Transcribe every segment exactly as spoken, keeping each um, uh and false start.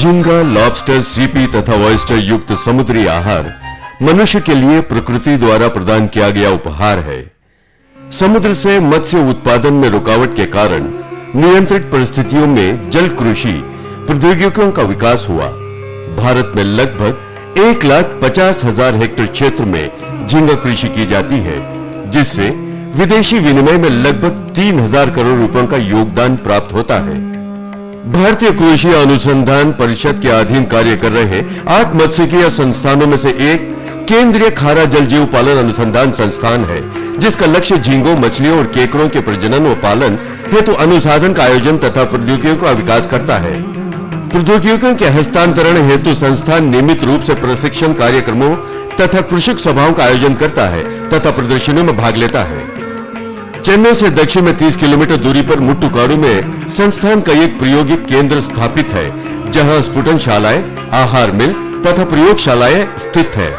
झींगा, lobster, CP तथा oyster युक्त समुद्री आहार मनुष्य के लिए प्रकृति द्वारा प्रदान किया गया उपहार है। समुद्र से मत्स्य उत्पादन में रुकावट के कारण नियंत्रित परिस्थितियों में जल कृषि प्रौद्योगिकियों का विकास हुआ। भारत में लगभग एक लाख पचास हजार हेक्टेयर क्षेत्र में झींगा कृषि की जाती है, जिससे विदेशी विनिमय में लगभग तीन हजार करोड़ रुपयों का योगदान प्राप्त होता है। भारतीय कृषि अनुसंधान परिषद के अधीन कार्य कर रहे आठ मत्स्यिकीय संस्थानों में से एक केंद्रीय खारा जल जीव पालन अनुसंधान संस्थान है, जिसका लक्ष्य झींगों, मछलियों और केकड़ों के प्रजनन व पालन हेतु अनुसाधन का आयोजन तथा प्रौद्योगिकियों का विकास करता है। प्रौद्योगिकियों के हस्तांतरण हेतु संस्थान नियमित रूप से प्रशिक्षण कार्यक्रमों तथा कृषक सभाओं का आयोजन करता है तथा प्रदर्शनियों में भाग लेता है। चेन्नई से दक्षिण में तीस किलोमीटर दूरी पर मुट्टुकाडु में संस्थान का एक प्रायोगिक केंद्र स्थापित है, जहां स्फुटनशालाएं, आहार मिल तथा प्रयोगशालाएं स्थित है।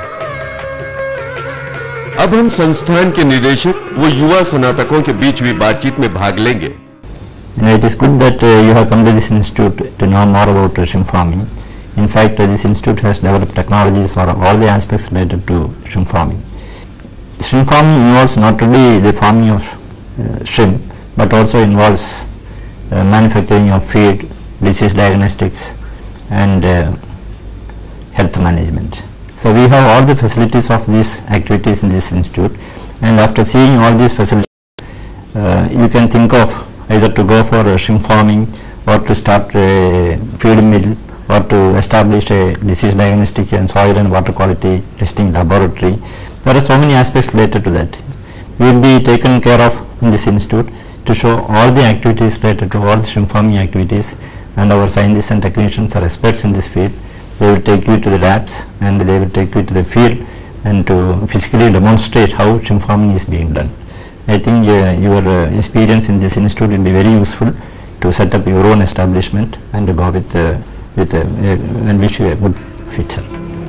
अब हम संस्थान के निदेशक व युवा स्नातकों के बीच हुई बातचीत में भाग लेंगे। It is good that uh, you have come to this institute to know more about uh, shrimp farming. In fact, uh, this institute has developed technologies for all the aspects related to shrimp farming. Shrimp farming involves not only the farming of uh, shrimp, but also involves uh, manufacturing of feed, disease diagnostics, and uh, health management. So we have all the facilities of these activities in this institute, and after seeing all these facilities, uh, you can think of either to go for uh, shrimp farming, or to start a feed mill, or to establish a disease diagnostic and soil and water quality testing laboratory. There are so many aspects related to that. We will be taken care of in this institute to show all the activities related to all the shrimp farming activities, and our scientists and technicians are experts in this field. They will take you to the labs and they will take you to the field and to physically demonstrate how shrimp farming is being done. I think uh, your uh, experience in this institute will be very useful to set up your own establishment and to go with, uh, with uh, uh, and wish you a good future.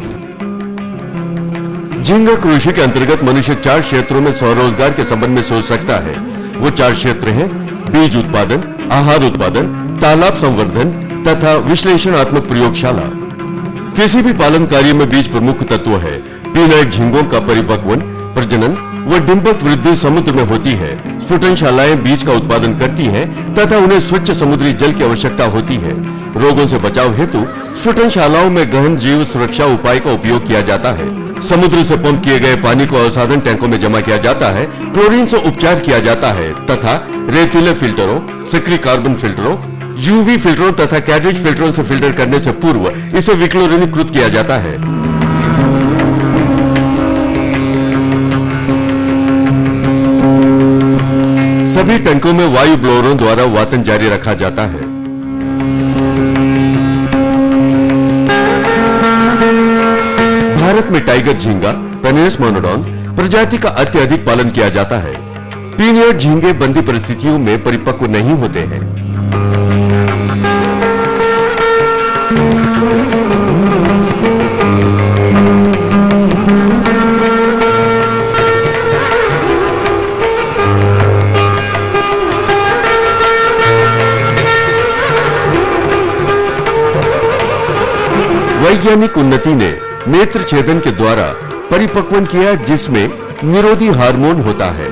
झींगा कृषि के अंतर्गत मनुष्य चार क्षेत्रों में स्वरोजगार के संबंध में सोच सकता है। वो चार क्षेत्र हैं: बीज उत्पादन, आहार उत्पादन, तालाब संवर्धन तथा विश्लेषणात्मक प्रयोगशाला। किसी भी पालन कार्य में बीज प्रमुख तत्व है। पीनट झींगों का परिपक्वन, प्रजनन व डिंपक वृद्धि समुद्र में होती है। स्फुटनशालाएं बीज का उत्पादन करती हैं तथा उन्हें स्वच्छ समुद्री जल की आवश्यकता होती है। रोगों से बचाव हेतु स्फुटनशालाओं में गहन जीव सुरक्षा उपाय का उपयोग किया जाता है। समुद्र से पंप किए गए पानी को अवसाधन टैंकों में जमा किया जाता है, क्लोरीन से उपचार किया जाता है तथा रेतीले फिल्टरों, सक्रिय कार्बन फिल्टरों, यूवी फिल्टरों तथा कैड्रिज फिल्टरों से फिल्टर करने से पूर्व इसे विक्लोरीनीकृत किया जाता है। सभी टैंकों में वायु ब्लोअरों द्वारा वातन जारी रखा जाता है। भारत में टाइगर झींगा, पेनिस मोनोडोन प्रजाति का अत्यधिक पालन किया जाता है। पीनियड झींगे बंदी परिस्थितियों में परिपक्व नहीं होते हैं। वैज्ञानिक उन्नति ने नेत्र छेदन के द्वारा परिपक्वन किया, जिसमें निरोधी हार्मोन होता है।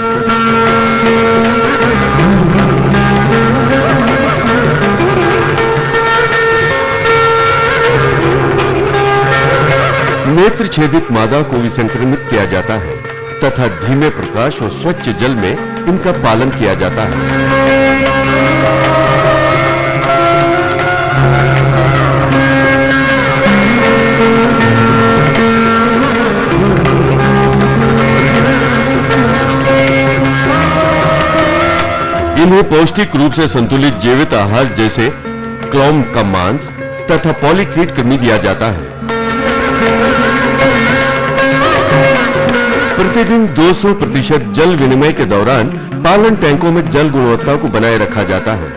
नेत्र छेदित मादा को विसंक्रमित किया जाता है तथा धीमे प्रकाश और स्वच्छ जल में इनका पालन किया जाता है। इन्हें पौष्टिक रूप से संतुलित जैविक आहार जैसे क्लॉम का मांस तथा पॉलीक्रीट कृमि दिया जाता है। प्रतिदिन दो सौ प्रतिशत जल विनिमय के दौरान पालन टैंकों में जल गुणवत्ता को बनाए रखा जाता है।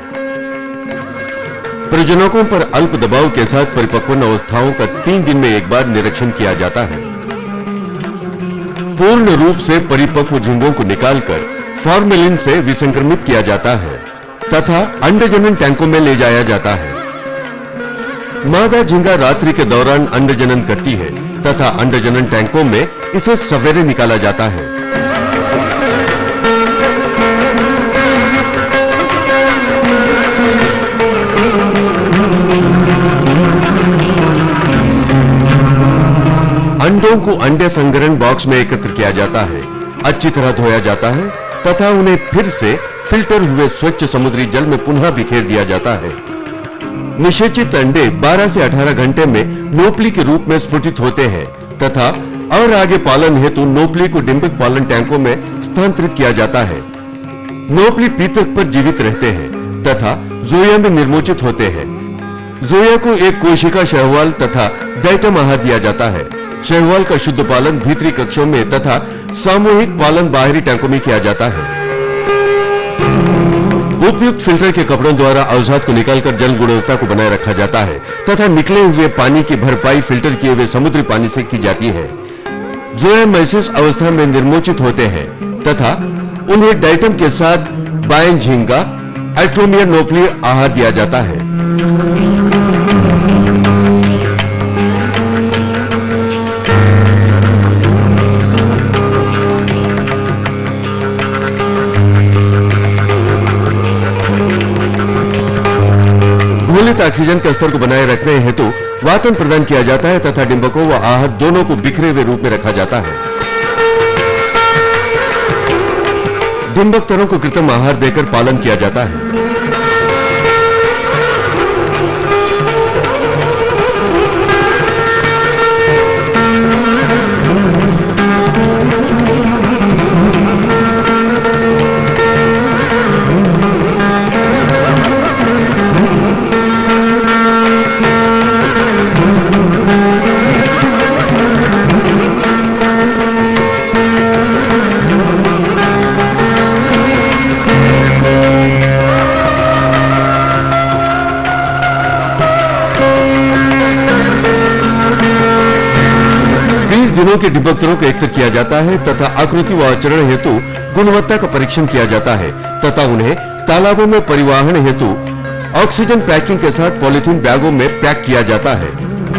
प्रजनकों पर अल्प दबाव के साथ परिपक्वन अवस्थाओं का तीन दिन में एक बार निरीक्षण किया जाता है। पूर्ण रूप से परिपक्व झींगों को निकालकर फॉर्मेलिन से विसंक्रमित किया जाता है तथा अंडजनन टैंकों में ले जाया जाता है। मादा झींगा रात्रि के दौरान अंड जनन करती है तथा अंड जनन टैंकों में इसे सवेरे निकाला जाता है। अंडों को अंडे संग्रहण बॉक्स में एकत्र किया जाता है, अच्छी तरह धोया जाता है तथा उन्हें फिर से फिल्टर हुए स्वच्छ समुद्री जल में पुनः बिखेर दिया जाता है। निषेचित अंडे बारह से अठारह घंटे में नोपली के रूप में स्फुटित होते हैं तथा और आगे पालन हेतु नोपली को डिंबक पालन टैंकों में स्थानांतरित किया जाता है। नोपली पीतक पर जीवित रहते हैं तथा जोया में निर्मोचित होते हैं। जोया को एक कोशिका शैवाल तथा डाइटम आहार दिया जाता है। शैवाल का शुद्ध पालन भीतरी कक्षों में तथा सामूहिक पालन बाहरी टैंकों में किया जाता है। उपयुक्त फिल्टर के कपड़ों द्वारा अवसाद को निकालकर जल गुणवत्ता को बनाए रखा जाता है तथा निकले हुए पानी की भरपाई फिल्टर किए हुए समुद्री पानी से की जाती है। जोया मैसिस अवस्था में निर्मोचित होते हैं तथा उन्हें डाइटम के साथ बायन झींगा आइट्रोमिया नोपली आहार दिया जाता है। घोलित ऑक्सीजन के स्तर को बनाए रखने हेतु वातन प्रदान किया जाता है तथा डिंबकों व आहत दोनों को बिखरे हुए रूप में रखा जाता है। डिंबक तरों को कृत्रिम आहार देकर पालन किया जाता है। दिनों के डिंबकतरों को एकत्र किया जाता है तथा आकृति व आचरण हेतु गुणवत्ता का परीक्षण किया जाता है तथा उन्हें तालाबों में परिवहन हेतु ऑक्सीजन पैकिंग के साथ पॉलिथीन बैगों में पैक किया जाता है।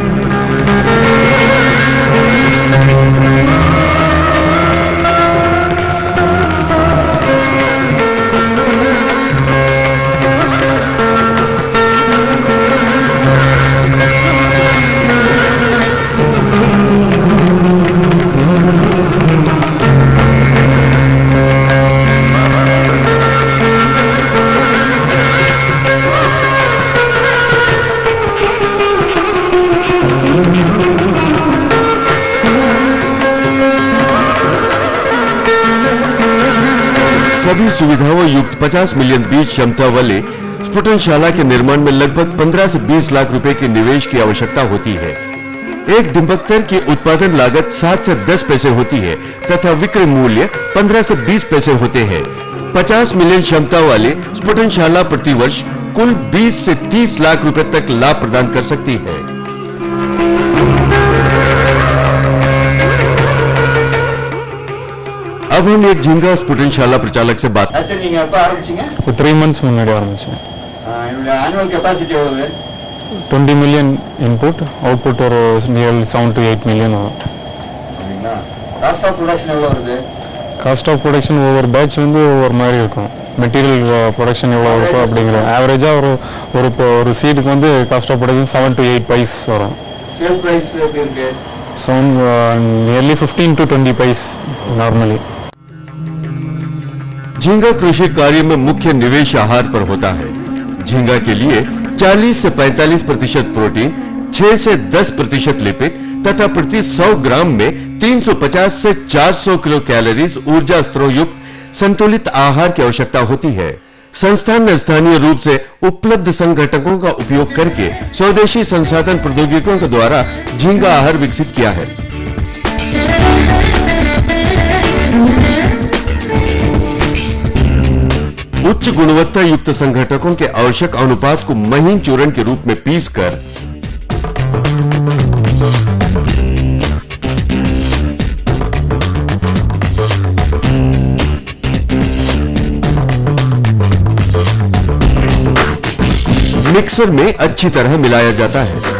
सभी सुविधाओं युक्त पचास मिलियन बीज क्षमता वाले स्फुटनशाला के निर्माण में लगभग पंद्रह से बीस लाख रुपए के निवेश की आवश्यकता होती है। एक डिंबकतर की उत्पादन लागत सात से दस पैसे होती है तथा विक्रय मूल्य पंद्रह से बीस पैसे होते हैं। पचास मिलियन क्षमता वाली स्फुटनशाला प्रतिवर्ष कुल बीस से तीस लाख रुपए तक लाभ प्रदान कर सकती है। अब हम एक झींगा स्फुटनशाला प्रचालक से बात। अच्छा, நீங்க எப்ப ஆரம்பிச்சீங்க? ஒரு த்ரீ மந்த்ஸ் முன்னாடி ஆரம்பிச்சேன். என்னோட ஆனுவல் கெபாசிட்டி எவ்வளவு? டுவெண்ட்டி மில்லியன் இன்புட், அவுட்புட் ஒரு nearly seven to eight million வரும். அப்படிங்களா? காஸ்ட் ஆஃப் ப்ரொடக்ஷன் எவ்வளவு வருது? காஸ்ட் ஆஃப் ப்ரொடக்ஷன் ஒவ்வொரு பேட்ச் வந்து ஒவ்வொரு மாதிரி இருக்கும். மெட்டீரியல் ப்ரொடக்ஷன் எவ்வளோ இருக்கும் அப்படிங்கிற ஆவரேஜாக ஒரு ஒரு இப்போ ஒரு சீடுக்கு வந்து cost of production seven to eight paise வரும். சேல் பிரைஸ் எப்படி இருக்கு? Seven nearly fifteen to twenty paise normally. झींगा कृषि कार्य में मुख्य निवेश आहार पर होता है। झींगा के लिए चालीस से पैंतालीस प्रतिशत प्रोटीन, छह से दस प्रतिशत लिपिड तथा प्रति सौ ग्राम में तीन सौ पचास से चार सौ किलो कैलोरीज ऊर्जा स्तरों युक्त संतुलित आहार की आवश्यकता होती है। संस्थान ने स्थानीय रूप से उपलब्ध संघटकों का उपयोग करके स्वदेशी संसाधन प्रौद्योगिकियों के द्वारा झींगा आहार विकसित किया है। उच्च गुणवत्ता युक्त संघटकों के आवश्यक अनुपात को महीन चूर्ण के रूप में पीसकर मिक्सर में अच्छी तरह मिलाया जाता है।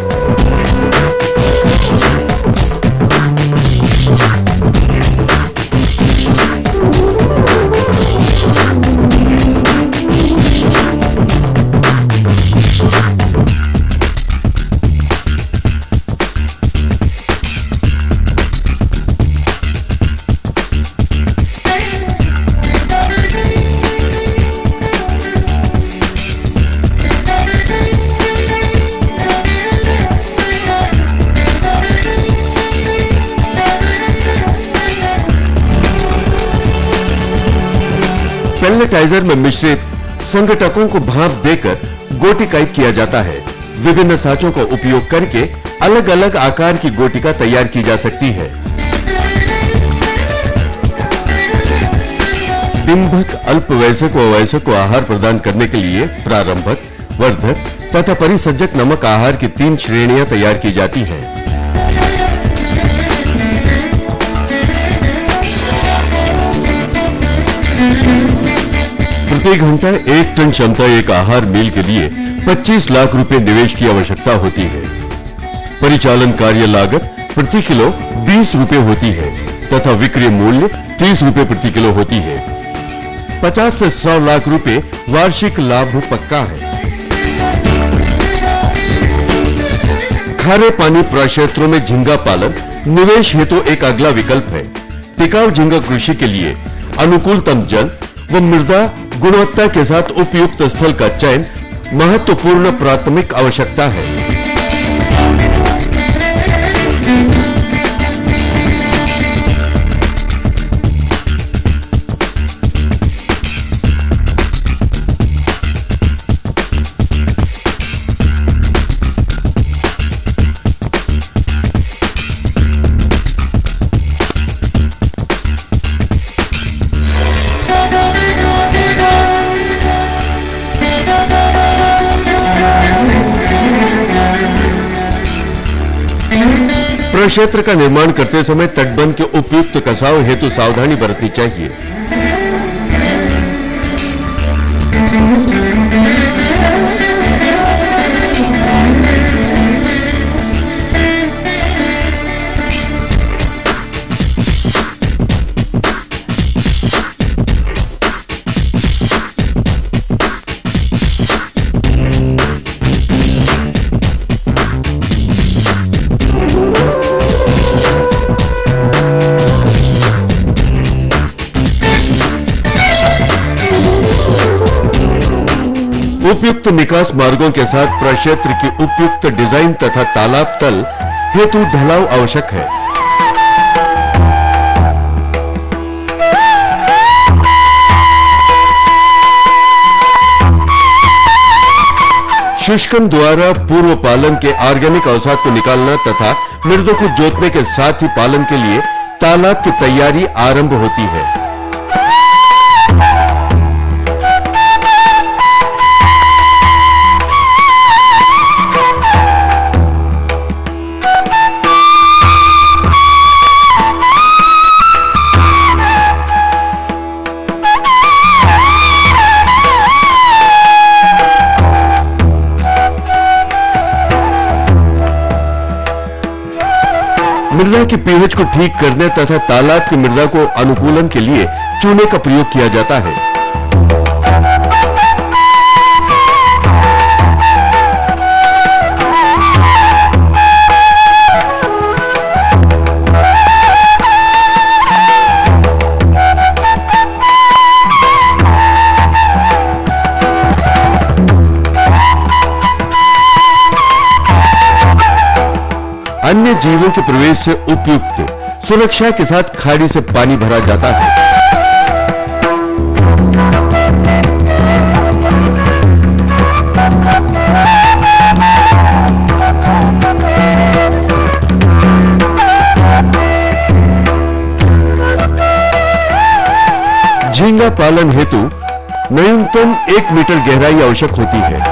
पेल्लेटाइजर में मिश्रित संघटकों को भाप देकर गोटिकाइट किया जाता है। विभिन्न साँचों का उपयोग करके अलग अलग आकार की गोटिका तैयार की जा सकती है। डिंभक अल्पवयस्क व वयस्क को आहार प्रदान करने के लिए प्रारंभक, वर्धक तथा परिसज्जक नमक आहार की तीन श्रेणियां तैयार की जाती हैं। प्रति घंटा एक टन क्षमता एक आहार मिल के लिए पच्चीस लाख रुपए निवेश की आवश्यकता होती है। परिचालन कार्य लागत प्रति किलो बीस रुपए होती है तथा विक्रय मूल्य तीस रुपए प्रति किलो होती है। पचास से सौ लाख रुपए वार्षिक लाभ पक्का है। खारे पानी प्रक्षेत्रों में झींगा पालन निवेश हेतु एक अगला विकल्प है। टिकाऊ झींगा कृषि के लिए अनुकूलतम जल व मृदा गुणवत्ता के साथ उपयुक्त स्थल का चयन महत्वपूर्ण प्राथमिक आवश्यकता है। प्रक्षेत्र का निर्माण करते समय तटबंध के उपयुक्त कसाव हेतु सावधानी बरतनी चाहिए। उपयुक्त निकास मार्गों के साथ प्रक्षेत्र की उपयुक्त डिजाइन तथा तालाब तल हेतु ढलाव आवश्यक है। शुष्कन द्वारा पूर्व पालन के ऑर्गेनिक अवसाद को निकालना तथा मृदों को जोतने के साथ ही पालन के लिए तालाब की तैयारी आरंभ होती है। मृदा की पीएच को ठीक करने तथा तालाब की मृदा को अनुकूलन के लिए चूने का प्रयोग किया जाता है। अन्य जीवों के प्रवेश से उपयुक्त सुरक्षा के साथ खाड़ी से पानी भरा जाता है। झींगा पालन हेतु न्यूनतम एक मीटर गहराई आवश्यक होती है।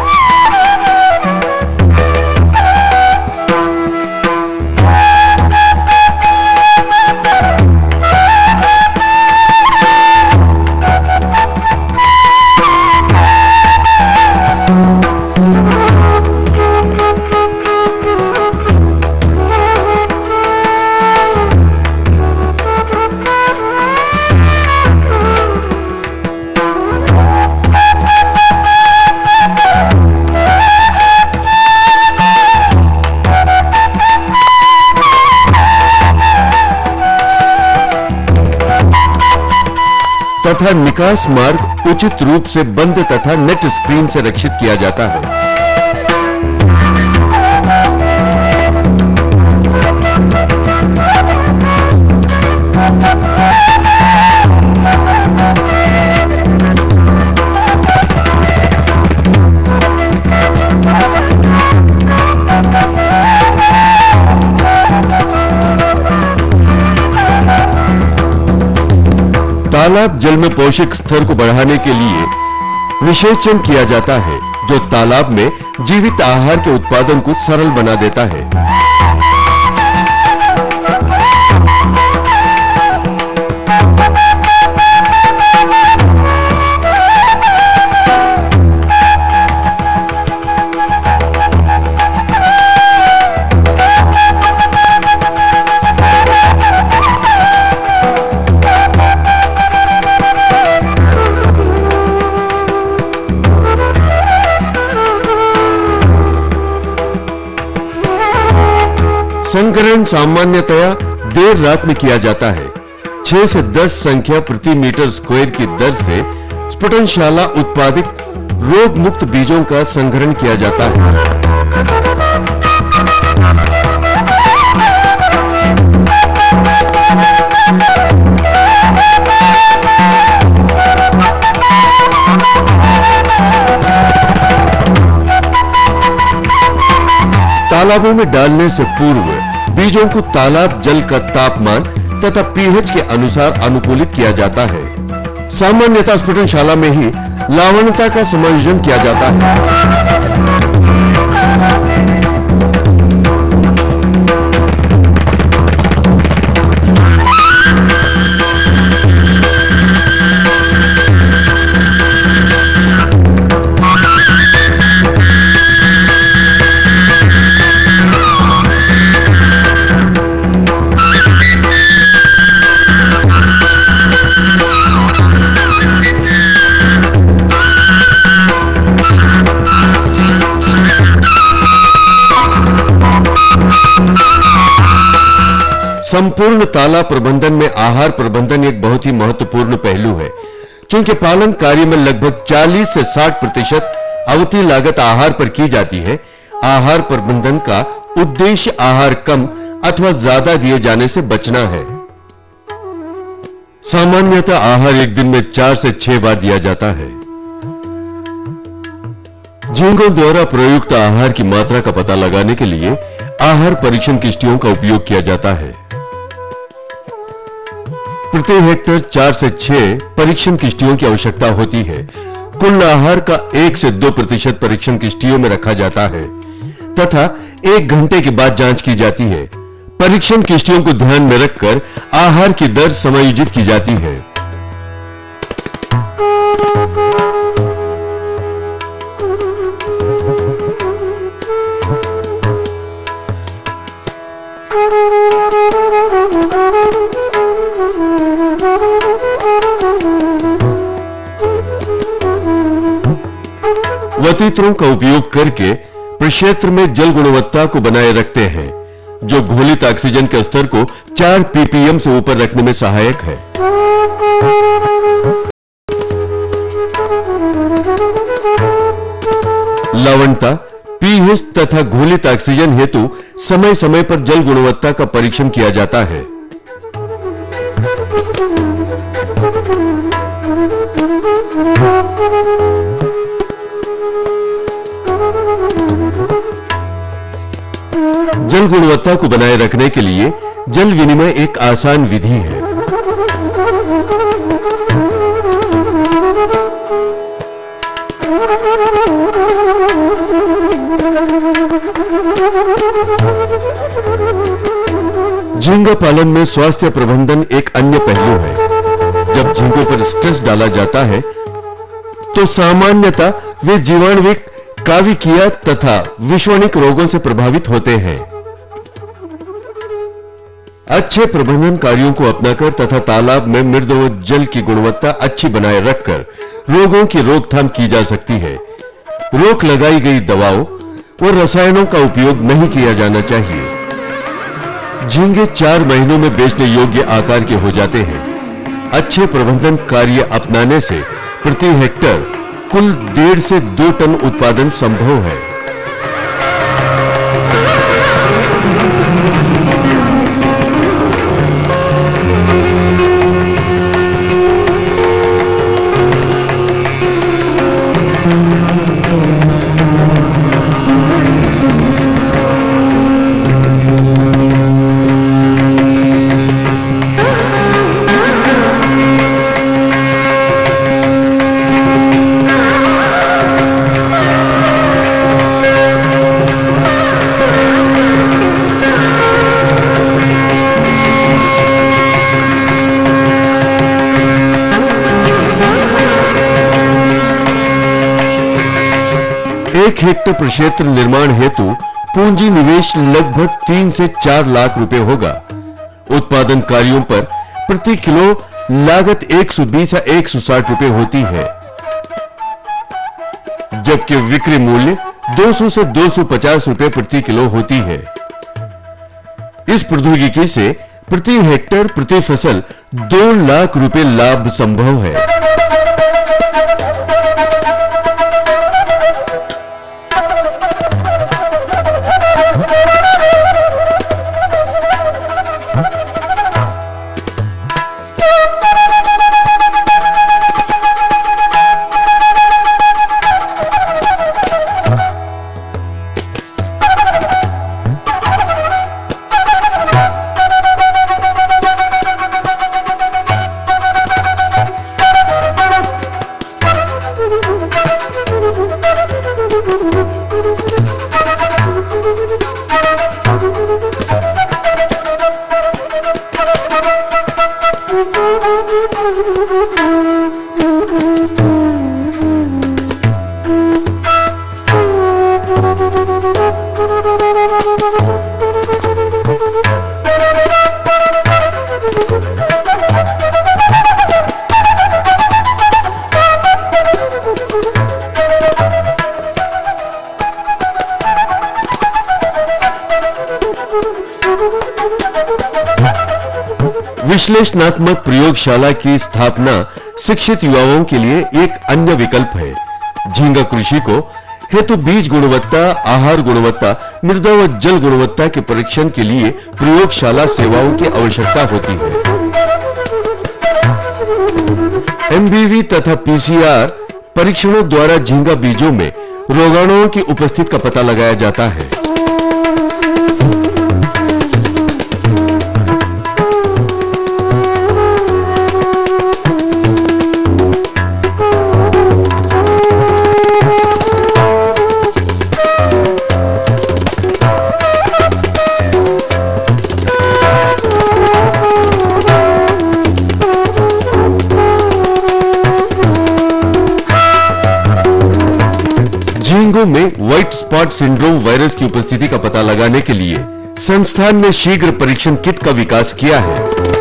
तथा निकास मार्ग उचित रूप से बंद तथा नेट स्क्रीन से रक्षित किया जाता है। तालाब जल में पोषक स्तर को बढ़ाने के लिए निषेचन किया जाता है, जो तालाब में जीवित आहार के उत्पादन को सरल बना देता है। संकरण सामान्यतया देर रात में किया जाता है। छह से दस संख्या प्रति मीटर स्क्वायर की दर से स्फुटनशाला उत्पादित रोग मुक्त बीजों का संकरण किया जाता है। तालाबों में डालने से पूर्व बीजों को तालाब जल का तापमान तथा पीएच के अनुसार अनुकूलित किया जाता है। सामान्यतः स्फुटनशाला में ही लवणता का समायोजन किया जाता है। संपूर्ण तालाब प्रबंधन में आहार प्रबंधन एक बहुत ही महत्वपूर्ण पहलू है। चूंकि पालन कार्य में लगभग चालीस से साठ प्रतिशत अवधि लागत आहार पर की जाती है, आहार प्रबंधन का उद्देश्य आहार कम अथवा ज्यादा दिए जाने से बचना है। सामान्यतः आहार एक दिन में चार से छह बार दिया जाता है। झींगों द्वारा प्रयुक्त आहार की मात्रा का पता लगाने के लिए आहार परीक्षण किस्टियों का उपयोग किया जाता है। प्रति हेक्टेयर चार से छह परीक्षण किस्टियों की आवश्यकता होती है। कुल आहार का एक से दो प्रतिशत परीक्षण किस्टियों में रखा जाता है तथा एक घंटे के बाद जांच की जाती है। परीक्षण किस्टियों को ध्यान में रखकर आहार की दर समायोजित की जाती है। वतीत्रों का उपयोग करके प्रक्षेत्र में जल गुणवत्ता को बनाए रखते हैं, जो घोलित ऑक्सीजन के स्तर को चार पीपीएम से ऊपर रखने में सहायक है। लवणता, पीएच तथा घोलित ऑक्सीजन हेतु समय समय पर जल गुणवत्ता का परीक्षण किया जाता है। जल गुणवत्ता को बनाए रखने के लिए जल विनिमय एक आसान विधि है। झींगा पालन में स्वास्थ्य प्रबंधन एक अन्य पहलू है। जब झींगों पर स्ट्रेस डाला जाता है तो सामान्यतः वे जीवाणुविक, काविकीय तथा विषवणिक रोगों से प्रभावित होते हैं। अच्छे प्रबंधन कार्यों को अपनाकर तथा तालाब में मृद व जल की गुणवत्ता अच्छी बनाए रखकर रोगों की रोकथाम की जा सकती है। रोक लगाई गई दवाओं और रसायनों का उपयोग नहीं किया जाना चाहिए। झींगे चार महीनों में बेचने योग्य आकार के हो जाते हैं। अच्छे प्रबंधन कार्य अपनाने से प्रति हेक्टर कुल डेढ़ से दो टन उत्पादन संभव है। एक हेक्टर प्रक्षेत्र निर्माण हेतु पूंजी निवेश लगभग तीन से चार लाख रुपए होगा। उत्पादन कार्यों पर प्रति किलो लागत एक सौ बीस या एक सौ साठ रुपए होती है, जबकि विक्रय मूल्य दो सौ से दो सौ पचास रुपए प्रति किलो होती है। इस प्रौद्योगिकी से प्रति हेक्टर प्रति फसल दो लाख रुपए लाभ संभव है। विश्लेषणात्मक प्रयोगशाला की स्थापना शिक्षित युवाओं के लिए एक अन्य विकल्प है। झींगा कृषि को हेतु बीज गुणवत्ता, आहार गुणवत्ता, मृदा व जल गुणवत्ता के परीक्षण के लिए प्रयोगशाला सेवाओं की आवश्यकता होती है। एमबीवी तथा पीसीआर परीक्षणों द्वारा झींगा बीजों में रोगाणुओं की उपस्थिति का पता लगाया जाता है। झींगों में व्हाइट स्पॉट सिंड्रोम वायरस की उपस्थिति का पता लगाने के लिए संस्थान ने शीघ्र परीक्षण किट का विकास किया है।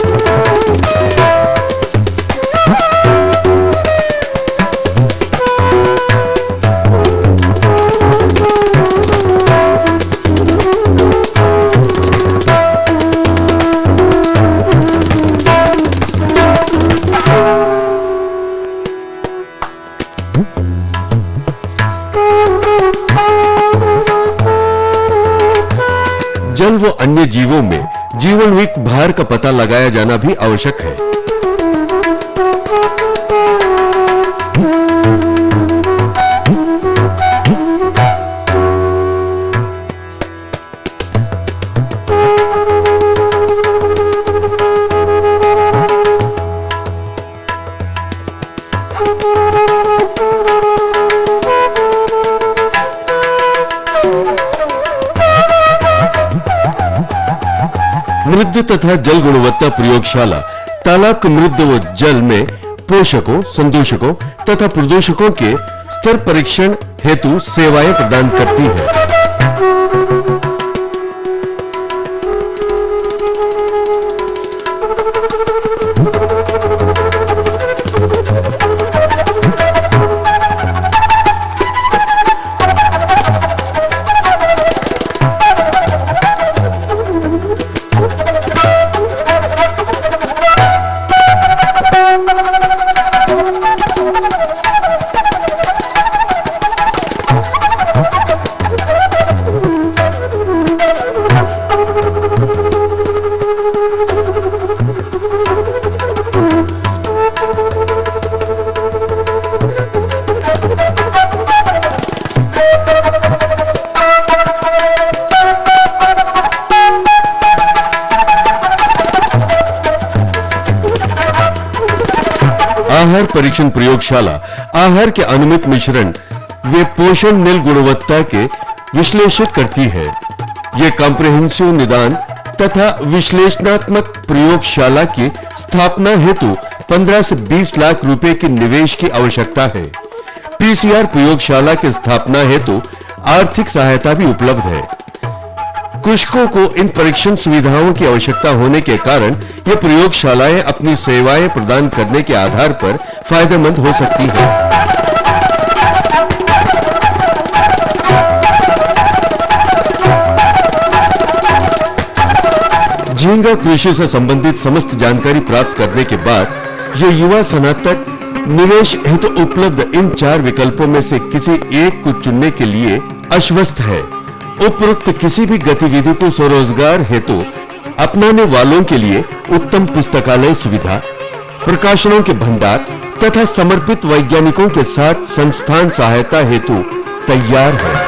जल व अन्य जीवों में जीवाणुविक भार का पता लगाया जाना भी आवश्यक है। मृद तथा जल गुणवत्ता प्रयोगशाला तालाब के मृद व जल में पोषकों, संदूषकों तथा प्रदूषकों के स्तर परीक्षण हेतु सेवाएं प्रदान करती है। आहार परीक्षण प्रयोगशाला आहार के अनुमित मिश्रण वे पोषण नील गुणवत्ता के विश्लेषित करती है। यह कॉम्प्रिहेंसिव निदान तथा विश्लेषणात्मक प्रयोगशाला की स्थापना हेतु पंद्रह से बीस लाख रुपए के निवेश की आवश्यकता है। पीसीआर प्रयोगशाला की स्थापना हेतु आर्थिक सहायता भी उपलब्ध है। कृषकों को इन परीक्षण सुविधाओं की आवश्यकता होने के कारण ये प्रयोगशालाएं अपनी सेवाएं प्रदान करने के आधार पर फायदेमंद हो सकती हैं। झींगा कृषि से संबंधित समस्त जानकारी प्राप्त करने के बाद ये युवा स्नातक निवेश हेतु तो उपलब्ध इन चार विकल्पों में से किसी एक को चुनने के लिए आश्वस्त है। उपरोक्त किसी भी गतिविधि को स्वरोजगार हेतु अपनाने वालों के लिए उत्तम पुस्तकालय सुविधा, प्रकाशनों के भंडार तथा समर्पित वैज्ञानिकों के साथ संस्थान सहायता हेतु तैयार है।